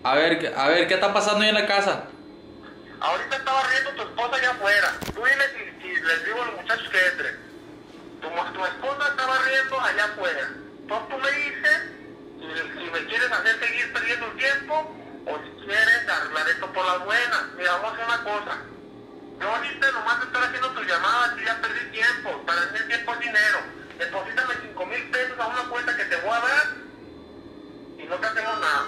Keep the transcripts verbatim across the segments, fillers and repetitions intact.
A ver, ¿qué- a ver, ¿qué está pasando ahí en la casa? Ahorita estaba riendo tu esposa allá afuera. Tú dime si, si les digo a los muchachos que entren. Tu, tu esposa estaba riendo allá afuera. Entonces tú me dices si, si me quieres hacer seguir perdiendo el tiempo o si quieres arreglar esto por las buenas. Mira, vamos a hacer una cosa. Yo ahorita nomás estoy haciendo tu llamada y ya perdí tiempo. Para mí el tiempo es dinero. Deposítame cinco mil pesos a una cuenta que te voy a dar y no te hacemos nada.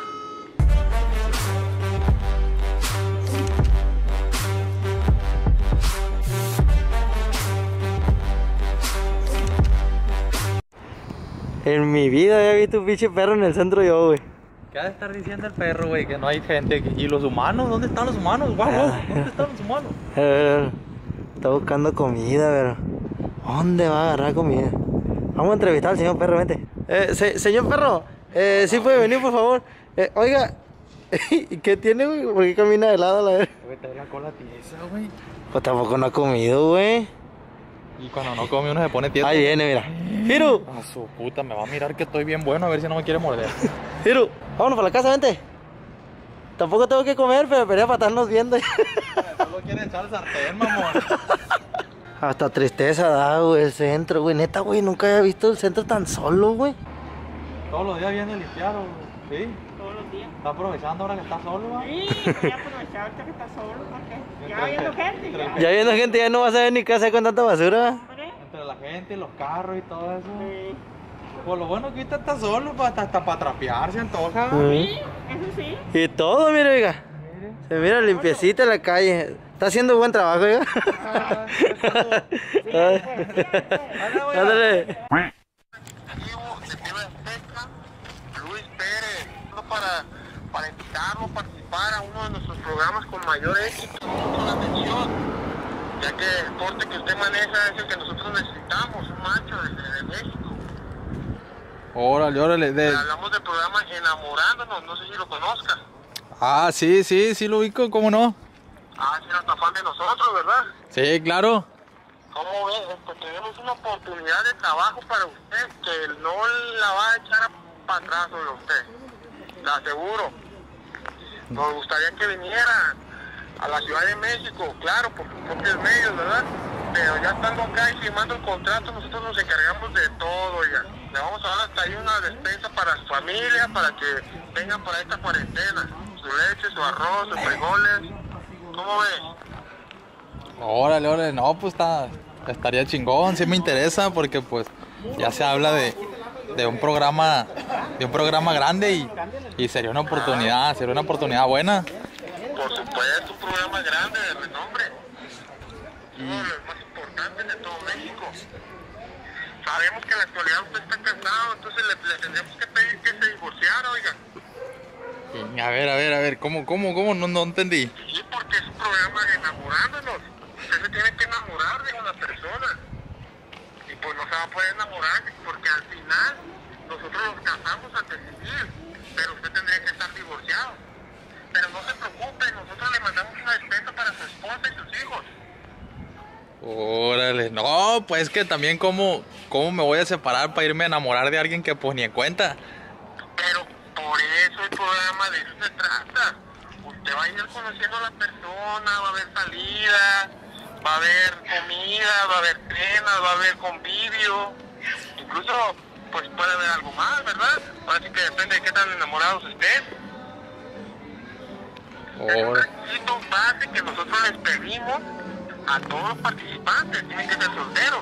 En mi vida había visto un pinche perro en el centro yo, güey. ¿Qué ha de estar diciendo el perro, güey? Que no hay gente aquí. ¿Y los humanos? ¿Dónde están los humanos? Guau, guau, ¿dónde están los humanos? Eh, Está buscando comida, pero ¿dónde va a agarrar comida? Vamos a entrevistar al señor perro, vente. Eh, se- señor perro, eh, ¿sí puede venir, por favor? Eh, oiga, ¿qué tiene, güey? ¿Por qué camina de lado a la vez? Güey, trae la cola tiesa, güey. Pues tampoco no ha comido, güey. Y cuando no come uno se pone tieso. Ahí viene, mira. Hiru, A su puta, me va a mirar que estoy bien bueno, a ver si no me quiere morder. Hiru, vámonos para la casa, vente. Tampoco tengo que comer, pero pelea para estarnos viendo. Solo quiere echar el sartén, mamón. Hasta tristeza da, güey, el centro, güey. Neta, güey, nunca había visto el centro tan solo, güey. Todos los días viene limpiado, ¿sí? Todos los días. Está aprovechando ahora que está solo, ¿va? Sí, voy a aprovechar ahorita que está solo, porque ya va viendo gente. Ya. Ya viendo gente, ya no vas a ver ni qué hacer con tanta basura. Hombre, Entre la gente, los carros y todo eso. sí. Pues lo bueno que ahorita está solo, pa- hasta, hasta para trapear se antoja. Sí, eso sí. Y todo, mira, oiga. Se mira limpiecita la calle. Está haciendo buen trabajo, oiga. Ah, es todo. Ándale. Vivo de T V Azteca, Luis Pérez, no para, para invitarlo a participar a uno de nuestros programas con mayor éxito, con la atención, ya que el porte que usted maneja es el que nosotros necesitamos, un macho de, de, de México. Órale, órale. De... Hablamos del programa Enamorándonos, no sé si lo conozcas. Ah, sí, sí, sí lo ubico, ¿cómo no? Ah, si era tan fan de nosotros, ¿verdad? Sí, claro. ¿Cómo ve? Este, tenemos una oportunidad de trabajo para usted que no la va a echar para atrás sobre usted, la aseguro. Nos gustaría que viniera a la Ciudad de México, claro, por sus propios medios, ¿verdad? Pero ya estando acá y firmando el contrato, nosotros nos encargamos de todo, ya. Le vamos a dar hasta ahí una despensa para su familia, para que vengan para esta cuarentena. Su leche, su arroz, sus frijoles. ¿Cómo ves? Órale, órale. No, pues está, estaría chingón, sí me interesa porque pues ya se habla de, de un programa, de un programa grande y, y sería una oportunidad, sería una oportunidad buena. Por supuesto, un programa grande de renombre. Uno de los más importantes de todo México. Sabemos que en la actualidad usted está casado, entonces le, le tendríamos que pedir que se divorciara, oiga. A ver, a ver, a ver, ¿cómo, cómo, cómo? No, no entendí. Sí, porque es un programa de enamorándonos. Usted se tiene que enamorar de una persona. Y pues no se va a poder enamorar porque al final nosotros nos casamos ante civil, pero usted tendría que estar divorciado. Pero no se preocupe, nosotros le mandamos una despensa para su esposa y sus hijos. Órale, no, pues que también cómo, cómo me voy a separar para irme a enamorar de alguien que pues ni en cuenta. Pero por eso el programa de eso se trata. Usted va a ir conociendo a la persona, va a haber salida, va a haber comida, va a haber cenas, va a haber convivio. Incluso, pues puede haber algo más, ¿verdad? Así que depende de qué tan enamorados estén. Es un Órale. requisito base que nosotros les pedimos a todos los participantes. Tienen que ser solteros.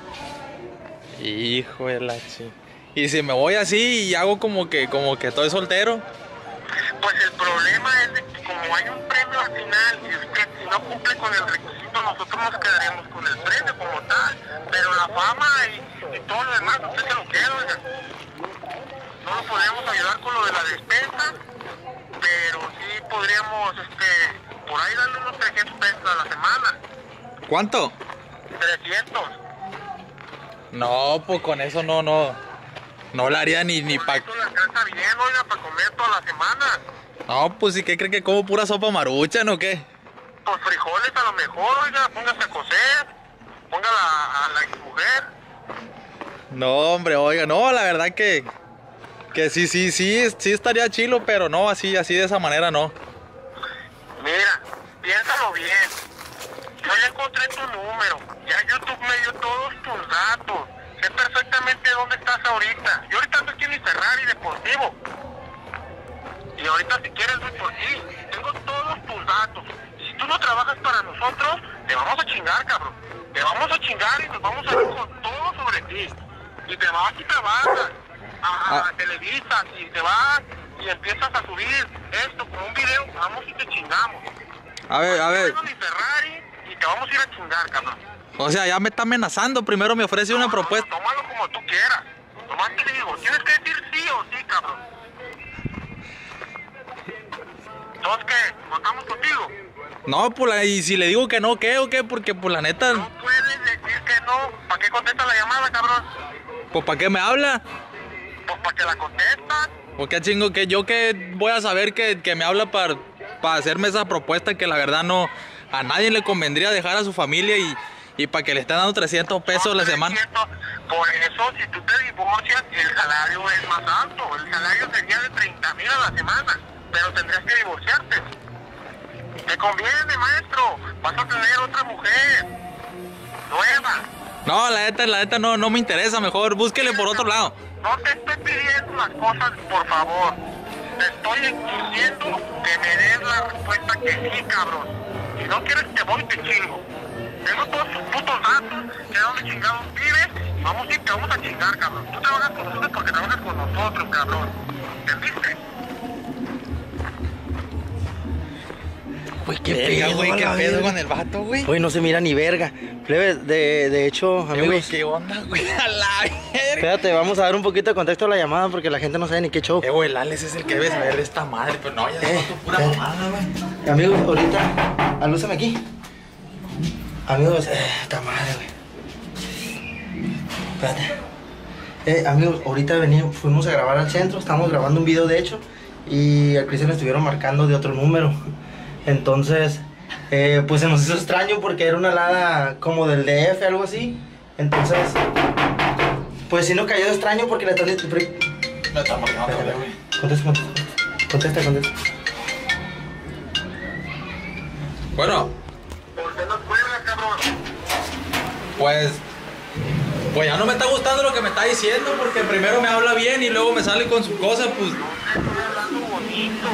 Hijo de la chi. Y si me voy así y hago como que, como que estoy soltero. Pues el problema es de que como hay un premio al final y usted si no cumple con el requisito, nosotros nos quedaremos con el premio como tal, pero la fama y, y todo lo demás usted se lo queda, oiga. No lo podríamos ayudar con lo de la despensa, pero sí podríamos, este, por ahí darle unos trescientos pesos a la semana. ¿Cuánto? trescientos. No, pues con eso no, no. No la haría ni, ni Con pa... eso le alcanza bien, oiga, para comer toda la semana. No, pues sí, ¿qué cree que como pura sopa maruchan o qué? Pues frijoles a lo mejor, oiga, póngase a cocer, póngala a la exmujer. No, hombre, oiga, no, la verdad que... que sí, sí, sí, sí estaría chilo, pero no, así, así de esa manera no. Mira, piénsalo bien. Yo ya encontré tu número. Ya YouTube me dio todos tus datos. Sé perfectamente dónde estás ahorita. Yo ahorita estoy aquí en mi Ferrari deportivo. Y ahorita si quieres voy por ti. Tengo todos tus datos. Y si tú no trabajas para nosotros, te vamos a chingar, cabrón. Te vamos a chingar y nos vamos a ir con todo sobre ti. Y te vas y trabajas a, a, a Televisa. Y te vas y empiezas a subir esto con un video. Vamos y te chingamos. A ver, a ver. Tengo mi Ferrari y te vamos a ir a chingar, cabrón. O sea, ya me está amenazando. Primero me ofrece una No, propuesta. no, tómalo como tú quieras. Nomás te digo, tienes que decir sí o sí, cabrón. ¿Entonces qué? ¿Votamos contigo? No, pues, la- y si le digo que no, ¿qué o qué? Porque, pues, la neta, No puedes decir que no. ¿Para qué contestas la llamada, cabrón? pues, ¿para qué me habla? Pues para que la contestas. ¿O qué chingo? Que yo que voy a saber que, que me habla para, para hacerme esa propuesta que la verdad no, a nadie le convendría dejar a su familia y, y para que le estén dando trescientos pesos la semana. Por eso, si tú te divorcias, el salario es más alto. El salario sería de treinta mil a la semana. Pero tendrías que divorciarte. Te conviene, maestro. Vas a tener otra mujer nueva. No, la neta, la neta no, no me interesa. Mejor búsquele por otro lado. No te estoy pidiendo las cosas, por favor. Te estoy exigiendo que me des la respuesta que sí, cabrón. Si no quieres, te voy y te chingo. Tengo todos tus putos datos, de dónde chingados vives, y vamos a ir, te vamos a chingar, cabrón. Tú trabajas con nosotros porque trabajas con nosotros, cabrón. ¿Entendiste? Güey, qué Verga, pedo, güey, a qué la pedo verga. con el vato, güey. Güey, no se mira ni verga. Plebe, de, de hecho, Eh, güey, amigos, ¿qué onda, güey? A la verga. espérate, vamos a dar un poquito de contexto a la llamada porque la gente no sabe ni qué show. Eh, güey, el Alex es el que debe saber de esta madre, pero no, ya Eh, es pura eh. mamada, güey. Amigos, ahorita, alúzame aquí. Amigos, eh, esta madre, güey. Espérate. Eh, amigos, ahorita venimos, fuimos a grabar al centro, estamos grabando un video de hecho, y al Cristian le estuvieron marcando de otro número. Entonces, eh, pues se nos hizo extraño porque era una alada como del D F, algo así. Entonces, pues sí nos cayó de extraño porque le están... Me está marcando, Espérate, güey. Contesta, contesta, contesta, contesta. Bueno, ¿Por qué no cuelgas, cabrón? pues, pues ya no me está gustando lo que me está diciendo porque primero me habla bien y luego me sale con sus cosas, pues. Estoy hablando bonito.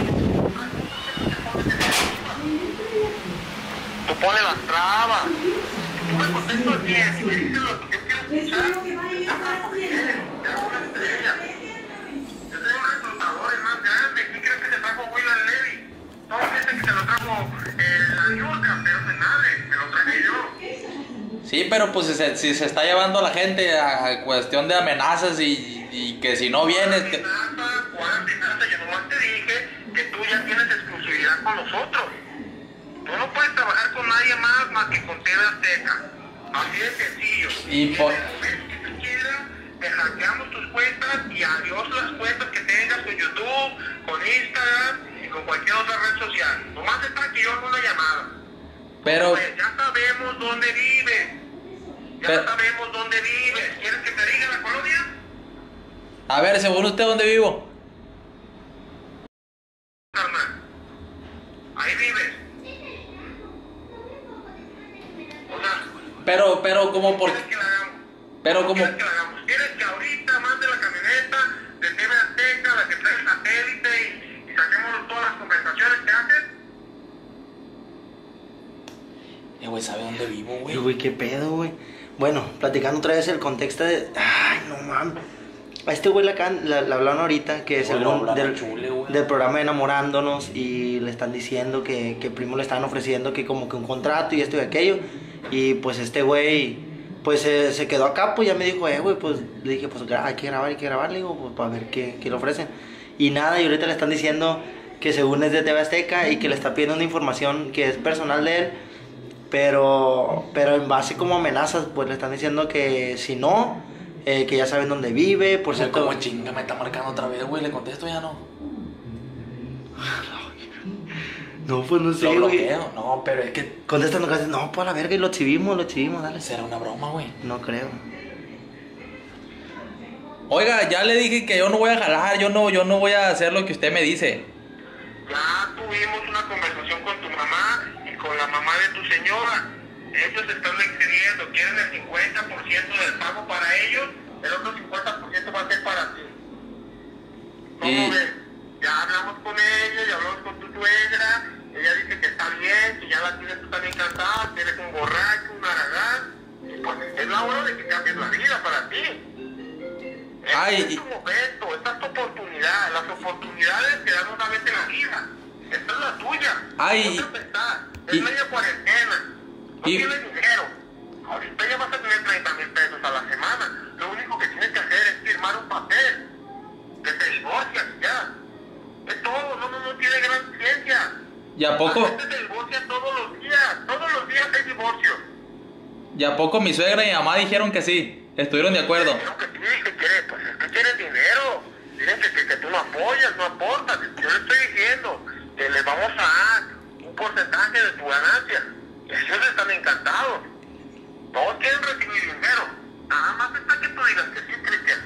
Tú pones las trabas. Tú me contestas bien. Si me dices lo que yo quiero escuchar, te hago una estrella. Yo tengo un reclutador más grande. ¿Quién crees que te trajo William Levy? Todos piensan que te lo trajo eh, la Yurka, pero de nada, me lo traje yo. Sí, pero pues si se, si se está llevando a la gente a cuestión de amenazas y, y que si no vienes... Que... Amenaza, ¿cuál amenaza? Yo nomás te dije que tú ya tienes exclusividad con nosotros. Tú no puedes trabajar con nadie más más que con T V Azteca. Así de sencillo. Y por- el mes que tú quieras, te hackeamos tus cuentas y adiós las cuentas que tengas con YouTube, con Instagram y con cualquier otra red social. Nomás está que yo hago una llamada. Pero... Pues ya sabemos dónde vives. Ya Pero- sabemos dónde vives. ¿Quieres que te diga la colonia? A ver, según usted, ¿dónde vivo? Carnal. Ahí vives. O sea, Pero, pero, como por... ¿quieres que la hagamos? Pero como... ¿Quieres que la hagamos? ¿Quieres que ahorita mande la camioneta de T V Azteca, la que trae el satélite y, y saquemos todas las conversaciones que haces? Eh, güey, ¿sabe dónde vivo, Uy, güey? güey, qué pedo, güey. Bueno, platicando otra vez el contexto de... Ay, no mames. A este güey le, acaban- le, le hablaron ahorita que Güey, lo según hablaron del, chule, güey. del programa de Enamorándonos y le están diciendo que, que primo le estaban ofreciendo que como que un contrato y esto y aquello. Y pues este güey, pues se, se quedó acá, pues ya me dijo, eh, güey, pues le dije, pues gra- hay que grabar, hay que grabar, le digo, pues para ver qué, qué le ofrecen. Y nada, y ahorita le están diciendo que según es de T V Azteca y que le está pidiendo una información que es personal de él. Pero, pero en base como amenazas, pues le están diciendo que si no, eh, que ya saben dónde vive, por Por cierto. como chinga me está marcando otra vez, güey. Le contesto ya no. No, pues no sé, Lo güey. bloqueo. No, pero es que Contestando casi, no, pues a la verga, y lo exhibimos, lo exhibimos, dale. será una broma, güey. No creo. Oiga, ya le dije que yo no voy a jalar, yo no, yo no voy a hacer lo que usted me dice. Ya tuvimos una conversación con tu mamá y con la mamá de tu señora. Ellos están excediendo, quieren el cincuenta por ciento del pago para ellos, el otro cincuenta por ciento va a ser para ti. ¿Cómo Y- ves? Ya hablamos con ella, ya hablamos con tu suegra, ella dice que está bien, que ya la tienes tú también cansada, que eres un borracho, un aragán, y pues es la hora de que cambies la vida para ti. Este Ay, es y- tu momento, esta es tu oportunidad, las oportunidades que dan una vez en la vida. Esta es la tuya. Ay, No te pensás, es y- media cuarentena. No y- tienes dinero. Ahorita ya vas a tener treinta mil pesos a la semana. Lo único que tienes que hacer es firmar un papel. Que te divorcias ya. Es todo, no, no, no tiene gran ciencia. ¿Y a poco, La gente se divorcia todos los días. Todos los días hay divorcio. y a poco mi suegra y mi mamá dijeron que sí? Estuvieron de acuerdo. Dijeron que sí, que quiere, pues es que quieren dinero. Dicen que, que, que tú no apoyas, no aportas. Yo le estoy diciendo que les vamos a dar un porcentaje de tu ganancia. Ellos están encantados. Todos quieren recibir dinero. Nada más está que tú digas que sí, Cristian.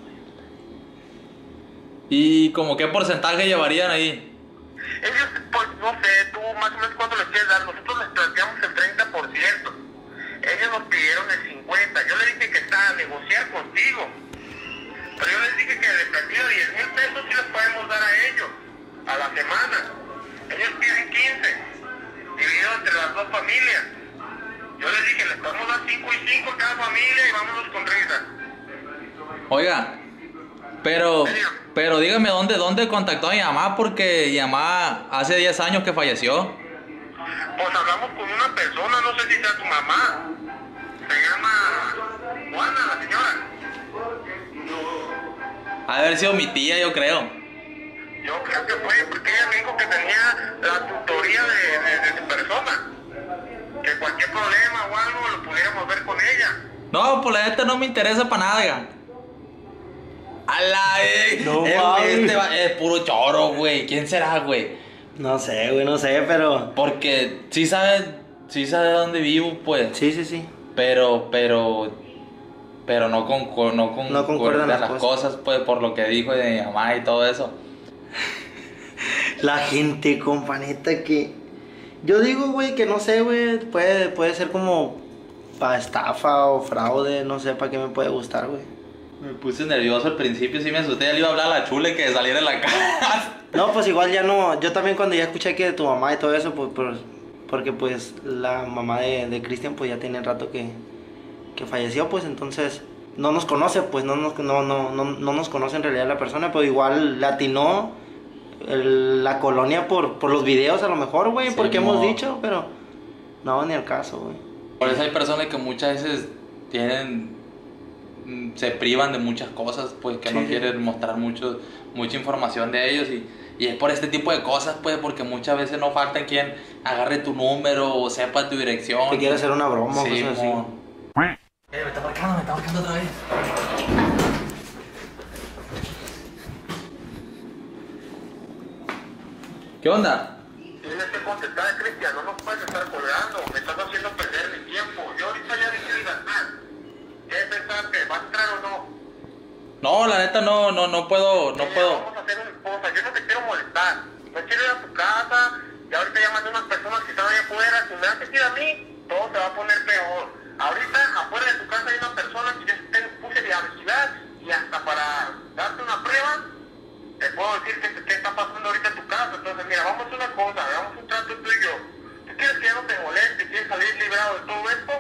¿Y como qué porcentaje llevarían ahí? Ellos, pues no sé, tú más o menos cuánto les quieres dar. Nosotros les planteamos el treinta por ciento. Ellos nos pidieron el cincuenta por ciento. Yo les dije que está a negociar contigo. Pero yo les dije que de perdido diez mil pesos sí les podemos dar a ellos. A la semana. Ellos piden quince. Dividido entre las dos familias. Yo les dije, les podemos dar cinco y cinco a cada familia y vámonos con risa. Oiga, pero, pero dígame dónde, dónde contactó a mi mamá, porque mi mamá hace diez años que falleció. Pues hablamos con una persona, no sé si sea tu mamá. Se llama Juana, la señora. Ha de haber sido mi tía, yo creo. Yo creo que fue porque ella me dijo que tenía la tutoría de, de, de su persona. Que cualquier problema o algo lo pudiéramos ver con ella. No, pues la neta no me interesa para nada, oiga. A la eh, No eh, mames. este va- es puro choro, güey. ¿Quién será, güey? No sé, güey, no sé, pero... Porque sí sabe, sí sabe dónde vivo, pues. Sí, sí, sí. Pero, pero, pero no con, no con, No concuerdan las las cosas. cosas, pues, por lo que dijo de mi mamá y todo eso. La gente, compa, neta, que... Yo digo, güey, que no sé, güey, puede, puede ser como para estafa o fraude, no sé para qué me puede gustar, güey. Me puse nervioso al principio, sí me asusté. Ya le iba a hablar a la chule que saliera en la casa. No, pues igual ya no, yo también cuando ya escuché que de tu mamá y todo eso, pues, pues porque pues la mamá de, de Cristian pues ya tiene rato que, que falleció, pues entonces no nos conoce, pues no nos, no, no, no, no nos conoce en realidad la persona, pero igual latinó el- la colonia por, por los videos a lo mejor, güey, Sí, porque hemos mo. dicho, pero no, ni al caso, güey. Por eso hay personas que muchas veces tienen, mm, se privan de muchas cosas, pues que Sí, no sí. quieren mostrar mucho, mucha información de ellos y, y es por este tipo de cosas, pues, porque muchas veces no falta quien agarre tu número o sepa tu dirección. Que quiere hacer una broma o Sí, cosas así. mo. Eh, me está marcando, me está marcando otra vez. ¿Qué onda? Tienes que contestar, Cristian, no nos puedes estar colgando. Me estás haciendo perder mi tiempo. Yo ahorita ya dejé de gastar. ¿Qué pensaste? ¿Va a entrar o no? No, la neta no, no, no puedo, no Mira, puedo. Vamos a hacer una cosa. Yo no te quiero molestar. No quiero ir a tu casa. Y ahorita ya mandé unas personas que están allá afuera. Si me haces ir a mí, todo se va a poner peor. Ahorita afuera de tu casa hay una persona que yo te puse de avisidad. Y hasta para darte una prueba, te puedo decir que qué está pasando ahorita en tu casa. Entonces, mira, vamos a hacer una cosa. Hagamos un trato tú y yo. ¿Tú quieres que ya no te moleste? ¿Quieres salir librado de todo esto?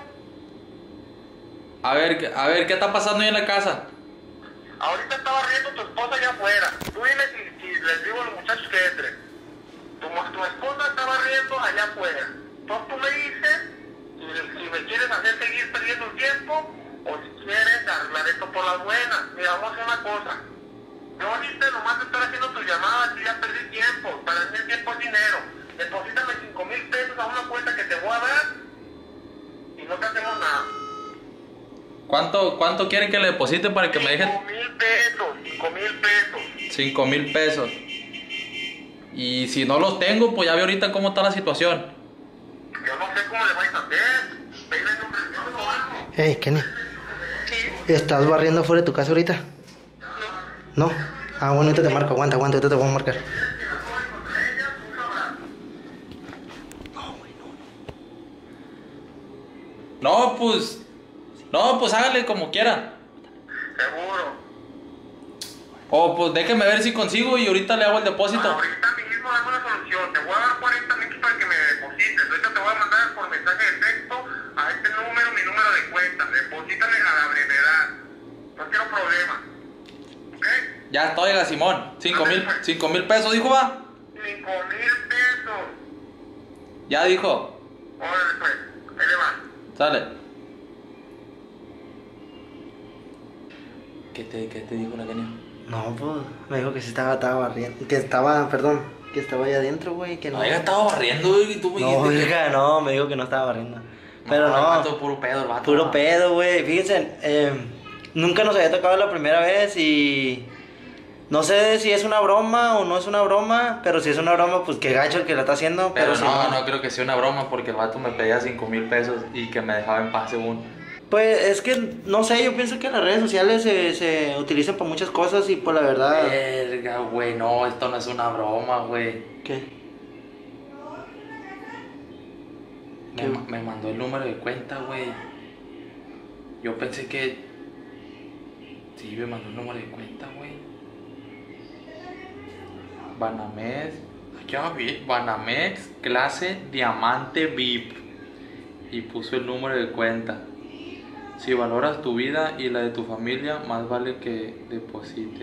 A ver, a ver, ¿qué está pasando ahí en la casa? Ahorita está barriendo tu esposa allá afuera. Tú dime si, si les digo a los muchachos que entren. Tu, tu esposa está barriendo allá afuera. Entonces tú me dices si, si me quieres hacer seguir perdiendo el tiempo o si quieres arreglar esto por las buenas. Mira, vamos a hacer una cosa. Yo ahorita nomás te estoy haciendo tus llamadas y ya perdí tiempo. Para mí el tiempo es dinero. Deposítame cinco mil pesos a una cuenta que te voy a dar y no te hacemos nada. ¿Cuánto, cuánto quieren que le deposite para que me dejen? Cinco mil pesos, cinco mil pesos. Cinco mil pesos. Y si no los tengo, pues ya veo ahorita cómo está la situación. Yo no sé cómo le vais a hacer. Venga en un reunión o algo. Hey, Kenny, ¿estás barriendo fuera de tu casa ahorita? No. Ah, bueno, ahorita te marco, aguanta, aguanta, ahorita te voy a marcar. No, pues. No, pues hágale como quiera. Seguro. O pues déjeme ver si consigo y ahorita le hago el depósito. Ahorita mismo dame una solución. Te voy a dar cuarenta mil para que me deposites. Ahorita te voy a mandar por mensaje de texto a este número mi número de cuenta. Deposítame a la brevedad. No quiero problemas. ¿Ok? Ya estoy, oiga, Simón. Cinco mil, cinco mil pesos, dijo, va. Cinco mil pesos. Ya dijo. Órale, pues. Ahí le va. Sale. ¿Qué te, qué te dijo la Kenia? No, pues, me dijo que sí estaba, estaba barriendo. Que estaba, perdón, que estaba ahí adentro, güey. Que no. No, oiga, estaba barriendo, güey, y tú me No, dijiste que... oiga, no, me dijo que no estaba barriendo. Pero el no, vato, puro pedo, el vato. puro no. pedo, güey. Fíjense, eh, nunca nos había tocado la primera vez y no sé si es una broma o no es una broma, pero si es una broma, pues qué gacho el que la está haciendo. Pero, Pero, si no, no creo que sea una broma porque el vato me pedía cinco mil pesos y que me dejaba en paz según. Pues es que, no sé, yo pienso que las redes sociales se, se utilizan para muchas cosas y pues la verdad... Verga, güey, no, esto no es una broma, güey. ¿Qué? Me, ¿Qué? ma- me mandó el número de cuenta, güey. Yo pensé que... Sí, me mandó el número de cuenta, güey. Banamex... Ya vi, Banamex, clase diamante V I P. Y puso el número de cuenta. Si valoras tu vida y la de tu familia, más vale que deposites.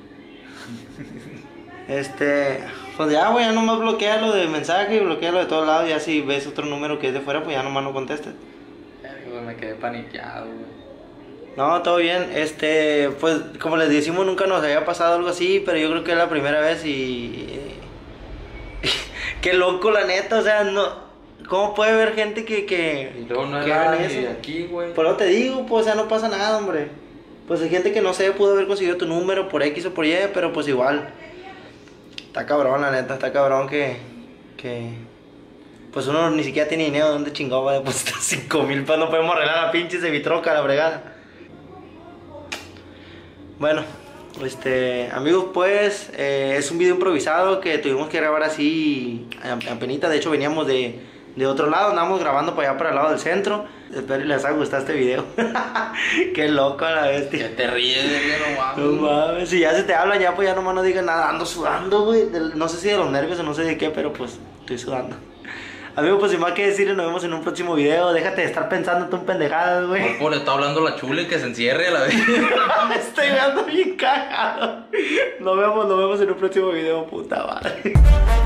Este, pues ya, güey, ya nomás bloquea lo de mensaje y bloquea lo de todos lados. Ya si ves otro número que es de fuera, pues ya nomás no contestes. Ay, güey, me quedé paniqueado, güey. No, todo bien. Este, pues como les decimos, nunca nos había pasado algo así, pero yo creo que es la primera vez y... Qué loco, la neta, o sea, no... ¿Cómo puede haber gente que... que Y luego no que era hagan ni eso? de aquí, güey. Por eso te digo, pues, o sea, no pasa nada, hombre. Pues hay gente que no sé, pudo haber conseguido tu número por X o por Y, pero pues igual. Está cabrón, la neta, está cabrón que... que... Pues uno ni siquiera tiene dinero, ¿dónde chingado va a depositar cinco mil pesos? No podemos arreglar la pinche se vitroca, la fregada. Bueno, este... amigos, pues, eh, es un video improvisado que tuvimos que grabar así apenita. De hecho, veníamos de... de otro lado, andamos grabando para allá, para el lado del centro. Espero que les haya gustado este video. Qué loco la bestia. Ya te ríes, güey, no mames. No mames, si ya se te hablan ya, pues ya nomás no digan nada. Ando sudando, güey. del- No sé si de los nervios o no sé de qué, pero pues estoy sudando. Amigo, pues sin más que decirles, nos vemos en un próximo video. Déjate de estar pensando tú en pendejadas, güey. Por le está hablando la chule que se encierre a la vez. Me estoy quedando bien cagado. Nos vemos, nos vemos en un próximo video, puta madre.